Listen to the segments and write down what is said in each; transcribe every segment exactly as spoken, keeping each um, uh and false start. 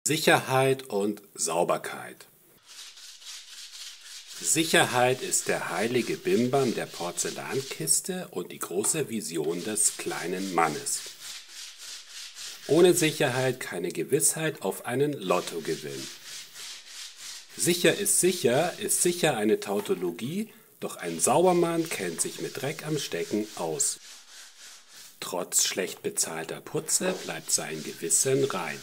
Sicherheit und Sauberkeit. Sicherheit ist der heilige Bimbam der Porzellankiste und die große Vision des kleinen Mannes. Ohne Sicherheit keine Gewissheit auf einen Lottogewinn. Sicher ist sicher ist sicher eine Tautologie, doch ein Saubermann kennt sich mit Dreck am Stecken aus. Trotz schlecht bezahlter Putze bleibt sein Gewissen rein.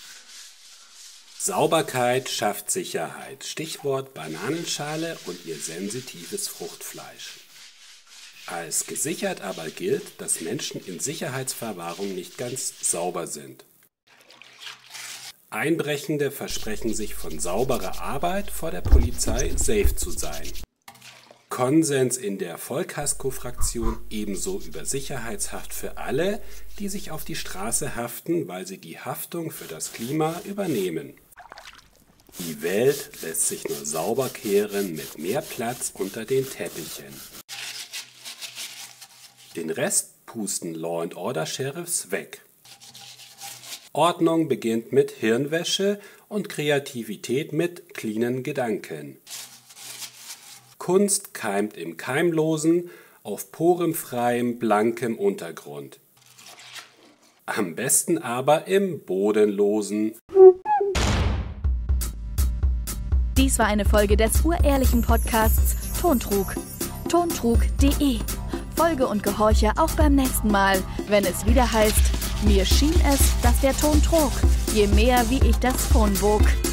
Sauberkeit schafft Sicherheit. Stichwort Bananenschale und ihr sensitives Fruchtfleisch. Als gesichert aber gilt, dass Menschen in Sicherheitsverwahrung nicht ganz sauber sind. Einbrechende versprechen sich von sauberer Arbeit vor der Polizei safe zu sein. Konsens in der Vollkasko-Fraktion ebenso über Sicherheitshaft für alle, die sich auf die Straße haften, weil sie die Haftung für das Klima übernehmen. Die Welt lässt sich nur sauber kehren mit mehr Platz unter den Teppichen. Den Rest pusten Law and Order Sheriffs weg. Ordnung beginnt mit Hirnwäsche und Kreativität mit cleanen Gedanken. Kunst keimt im Keimlosen, auf porenfreiem, blankem Untergrund. Am besten aber im Bodenlosen. Dies war eine Folge des urehrlichen Podcasts Tontrug. tontrug punkt de. Folge und gehorche auch beim nächsten Mal, wenn es wieder heißt: Mir schien es, dass der Ton trug, je mehr wie ich das Phon wog.